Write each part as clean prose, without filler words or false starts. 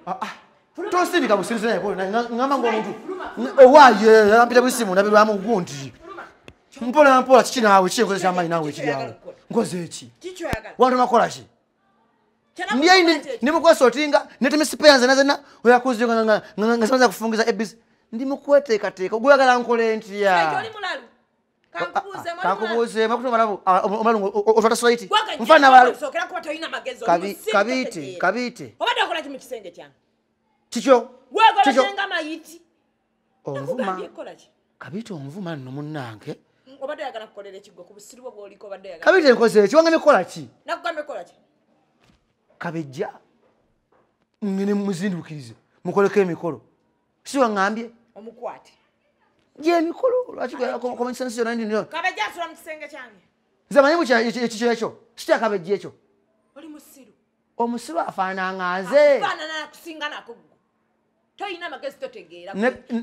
Tosindika businzira yako ngamba ngomuntu. Owaye ampita busimu nabirwamu gundi. Mpola chichi nawe chengo chama inawe chiyawo. Ngoze echi. Chicho yagala. Wantu makola chi. Ndiye nimukwasotinga netemisipenza nazena oyakuziga ngasanza kufungiza ebis. Ndimukweteka oguyagala nkolenti ya. Oli mulalu. Kakubuze makutuma nabo omalungu otata site. Mfana walo. Sokera kwa toyina magezo. Kabite. Obadde okola kimu kisenge kyange. Chicho. Wegola senga mayiti. Onvuma. Kabite onvuma nno munnange. Obadde yagala kukolera ekigo ku busiru bwo oliko obadde yagala. Kabite nkoze kiwanga mikola ki? Nakugambe kola ki? Kabejja. Ngene muzindukirize. Mukoleko emikolo. Siwa ngambye. Omukwate. Je mikolo lwachiko common sense yo nandi nyo. Kabejja asula mu kisenge kyange. Zamanyi mu ekicho ekyo. Sita kabejja ekyo. Oli musiru. Omusiru afaana ngaze. Afaana na kusinga nako. Toyina magezi totegeera.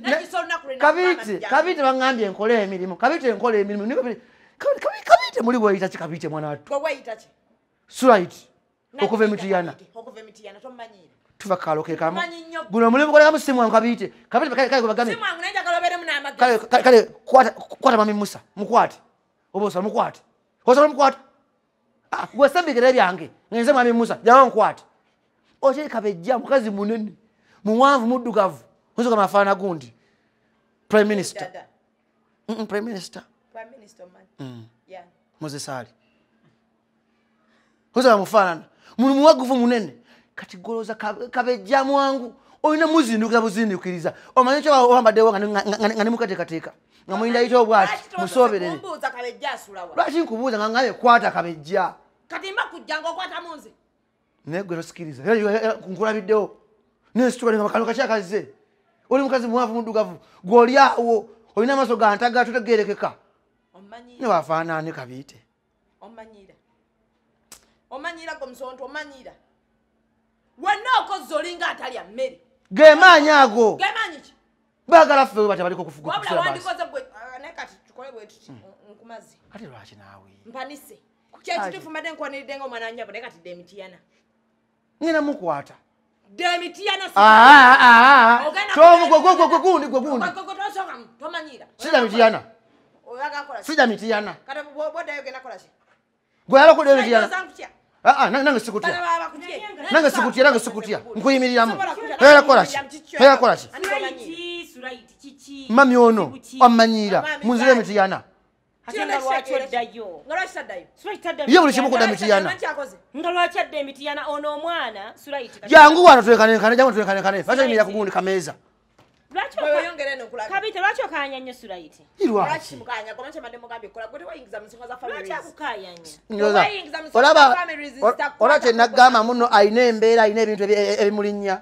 Kabite bangambye enkole emirimu. Kabite enkole emirimu. Kabite muri bwayita kikabite mwana watu. Gwe wayita ki? Right. Okuva emitiyana. Okuva emitiyana tomanyira. Tuva kaloke kama. Guno mulimu kola musimu wankabite. Kabite kale bagambe. Simu wangu naija kalobere muna amagezi. Kale kwata mami Musa. Mukwate. Obosa mukwate. Kosa mukwate. Gwe sambikira byange. Ngenze mami Musa. Jawa mukwate. Oche kabejja mukazi munene. Muwanvu muddugavu. Nzo kama afana gundi. Prime Minister. Prime Minister. Prime Minister man. Yeah. Moses Ali. Kosa mufana. Muwaguvu munene. Kati goloza kabejja mwangu. Oyina muzindukiza buzindukiriza. Omanyicho owambaddewo ngani mukatekateka. Ngamuyinda ito bwati musoberere. Kumbuza kabejja asulawa. Lwaki nkubuuza ngangaye kwata kabejja. Kati mba kujjanga okwata munzi. Negwe sikiriza. Nkulabiddewo. Nesitula nga bakaloka kyakaze. Oli mukazi muwavu muddugavu. Gwolyawo. Olina amaso gantaga tutegerekeka. Omanyira. Ne wafaana ne kabite. Omanyira. Omanyira komsonto omanyira. Wano okoze olinga atalya mmere. Gemanya ago. Gemanyi ki? Bagala ffe bati baliko kufuga kusula basi. Wabula wandikoze bwe nekati tukole bwe tuti nkumazi. Ate lwaki naawe? Mpanise. Kyeki tufumade nkwaniride ngo mwana nyabo nekati demitiyana. Ngina mukwata. Demitiyana si. Tomu gundi. Tomanyira. Sida mitiyana. Oyaga kola. Sida mitiyana. Kata boda yogena kola ki? Gwala ko demitiyana. Nange sikutia. Nange sikutia. Nkuyimiriramu. Era kola ki? Chichi. Mami ono amanyira. Munzire mitiyana. Atenda lwaki oddayo. Ngolwaki taddayo. Ye buli kimu kudda mitiyana. Nga lwaki adda emitiyana ono omwana Suraiti. Jangu wano twekanekane jangu twekanekane. Fata imira kugundi kameza. Lwaki oyongere nokulaga. Kabite lwaki okanya nnyo Suraiti. Lwaki mukanya komanche mademo gambe kola gwe wayingiza musinga za families. Lwaki akukaya nnyo. Nyoza. Olaba kye nagamba muno ayina embeera ayina ebintu ebimulinnya.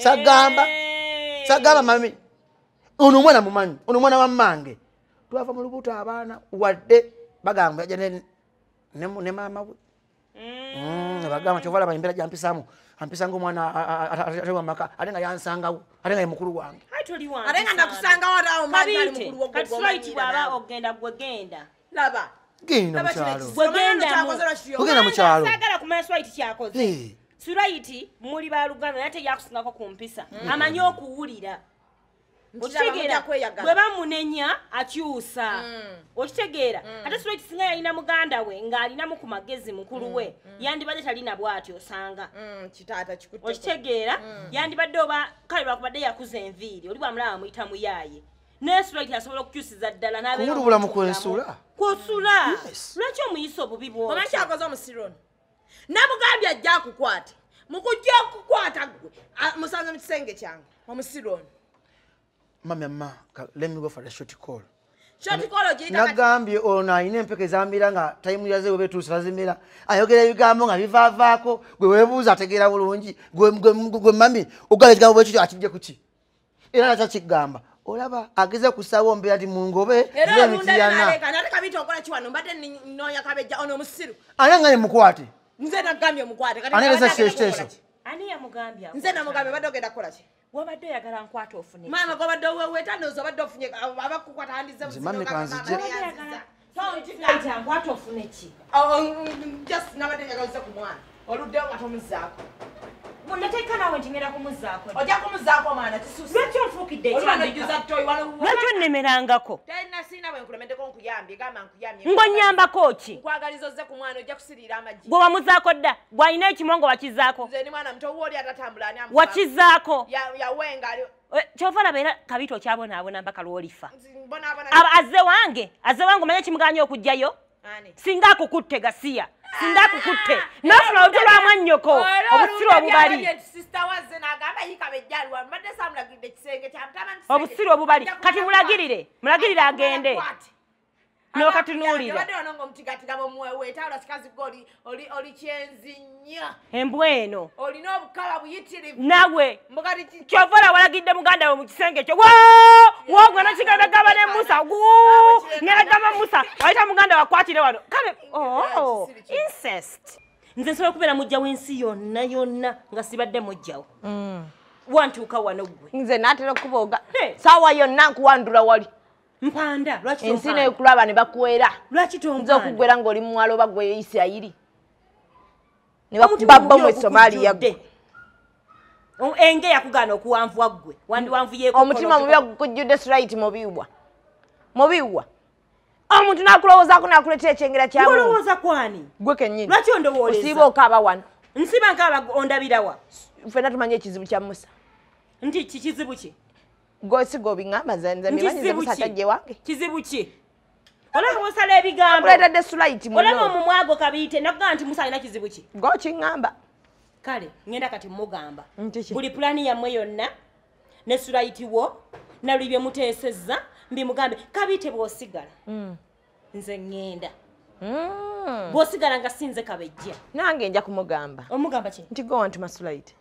Sagamba mami. Ono mwana mumanyi. Ono mwana wa mmange. Twava mu lubuto abaana wadde bagamba ne mama we. Bagamba chovala bayembera jampisamu. Ampisa ngo mwana atewa maka alenga yansangawo alenga mukuru wange. Haitoli wange. Alenga nakusanga wala omali mukuru wo gwo. Suraiti baba ogenda gwegenda. Laba. Genda mukyalo. Gwegenda mu kyalo. Sagala kumanya Suraiti kyakoze. Suraiti muli ba Luganda nate yakusingako kumpisa. Amanyi okuwulira. Okitegeera bwe bamunenya akyusa. Okitegeera ate Suraiti singa yalina muganda we ng'alinamu ku magezi mukulu we yandibadde talina bw'ati osanga. Kitaata kikutte. Okitegeera yandibadde oba kale lwakubadde yakuza enviiri oli bwamulaba amuyita muyaye. Ne Suraiti asobola okukyusiza ddala n'abeera kumulubula mu kwensula. Kwosula. Lwaki omuyisa obubi bw'otyo? Omanyi kyakoze omusironi. Namugambye ajja akukwate. Mukujja okukwata gwe. Musanze mu kisenge kyange. Omusironi. Mama, let me go for the short call. Short call ojita. Nagambye ono ayina empeke zambira nga time yaze obetuusa lazimira. Ayogera ebigambo nga bivavaako, gwe weebuuza ategeera bulungi. Gwe mami, ogala ekigambo bwe kityo akijje kuki. Era nakyo kigamba. Olaba ageze kusawo mbeera ndi mu ngobe y'emitiyana. Era nate kabita okola kiwano mbadde nnoonya kabejja ono musiru. Ani nga ye mukwate? Nze nagambye mukwate. Aneleza sesiteso. Ani yamugambye? Nze namugambye badde ogenda kukola ki? Wabadde oyagala nkwata ofune. Mama gobadde weetandooza obadde ofunye abakukwata handize musinga. Mami kanzije. Suraiti nkwata ofune ki? Just nabadde njagaliza ku mwana. Oluddewo nga tomuzaako. Nateeka nawe nti ngenda kumuzaako. Ojja kumuzaako mwana kisusi. Lwaki onfuukidde lwaki onnemerangako? Talina siina bwe nkulemeddeko nkuyambye gamba nkuyambye. Ng'onnyambako ki? Nkwagaliza ozze ku mwana ojja kusiriira amagi. Gwe wamuzaako dda gw'alina ekimongo wakizaako. Nze ni mwana muto oli atatambula ani amuzaako. Wakizaako. Yawenga ali. Kyova laba era Kabito okyabonaabona mpaka lw'olifa. Mbonaabona. Azze wange omanye kimuganya okujjayo? Singa akukutte Gasiya. Singa akukutte. Nafuna otolwa mwannyoko. Obusiru obubali. Sister wazze n'agamba yikabejjalwa mbadde saamulagidde kisenge kya mutama nti. Obusiru obubali. Kati mulagirire agende. N'okatunuulira. Abadde wano ng'omutigatigaba omuweweeta olwa kikazi gwe oli kyenzi nnyo. Embwa eno. Olina obukaba buyitirivu. Nawe. Mbugati Kyova walagidde muganda we mu kisenge kyo. Gwe nakigenda gaba ne Musa. Ngenda gaba Musa. Ayita muganda wakwatire wano. Kale, incest. Nze nsobola okubeera mujja w'ensi yonna nga sibadde mujjawo. Wantuuka wano gwe. Nze naatera okubooga. Saawa yonna nkuwandula wali. Mpanda, lwaki tompanda? Ensi nekulaba ne bakuwera. Lwaki tompanda? Nze okuggwera ng'oli mu mwalo oba gwe Isirayiri. Ne bakubabba mu Somalia gwe. Enge yakugaana okuwanvuwa gwe. Wandiwanvuyeeko. Omutima mubi gukujjudde straight mubiwa. Omuntu n'akulowoozaako n'akuleetera ekyengera kyawe. Olowooza kwani? Gwe kennyini. Lwaki ondowooleza? Osiiba okaaba wano. Nsiba nkaaba ondabirawa? Ffenna tumanyi ekizibu kya Musa. Nti kizibu ki? Gwesiga obiŋŋamba nze mbimanyize Musa tajje wange. Kizibu ki? Olaba osala ebigambo. Akuleetedde straight muno. Olaba omumwago Kabiite nakugamba nti Musa alina kizibu ki? Gw'okiŋŋamba. Kale, ngenda kati mugamba. Ntiki. Buli pulaani yammwe yonna ne Sulaiti wo na buli bye muteesezza mbimugambe Kabiite bw'osigala. Nze ngenda. Bw'osigala nga sinze Kabejja. Nange nja kumugamba. Omugamba ki? Nti go wantu Sulaiti.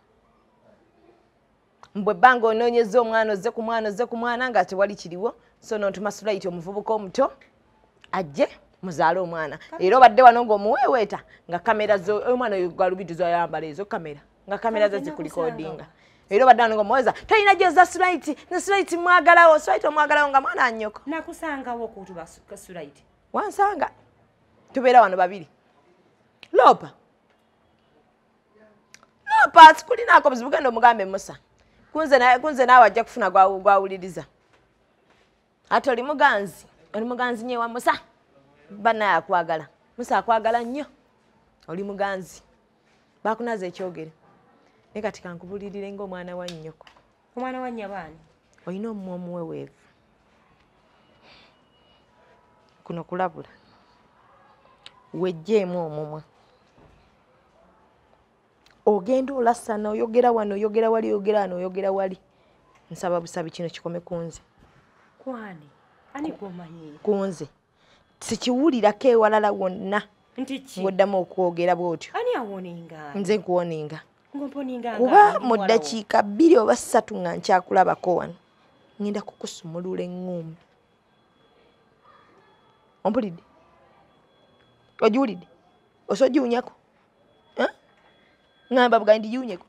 Mbwe bbanga onoonyeza omwana ozze ku mwana nga tewali kiriwo so n'ontuma Sulaiti omuvubuka omuto ajje muzaale omwana. Era obadde wano ng'omuweeweeta nga kamera omwana oyo gwalubidu z'ayambala ezo kamera nga kamera ze zikulikodinga. Era obadde wano ng'omuweeza tolina gy'ozza Sulaiti ne Sulaiti mwagalawo Sulaiti omwagalawo nga mwana nnyoko. Nakusangawo okutuba Sulaiti. Wansanga tubeera wano babiri. Lopa sikulinaako buzibu genda omugambe Musa. Kunze naawe ajja kufuna gwawuliriza. Ate oli muganzi nye wa Musa. Bannaye akwagala. Musa akwagala nnyo. Oli muganzi. Bakunaza ekyogere. Ne kati kankubulirire ng'omwana wa nnyoko. Omwana wa nnyabani. Olina omumwa omuweweevu. Kuno kulabula. Wejjeemu omumwa. Ogenda olasana oyogera wano oyogera wali oyogera wano oyogera wali. Nsaba busabi kino kikome kunze. Kwani? Ani kumanyi? Kunze. Sikiwulirako ewalala wonna. Ntiki. Ng'oddamu okwogera bw'otyo. Ani awoninga? Nze nkuwoninga. Ngomponinga. Kuba mu ddakiika 2 oba 3 nga nkyakulabako wano. Ngenda kukusumulula eŋŋumbi. Ompulidde? Ogiwulidde? Osogiwunyako? Ngamba buga ndi jiunyeko.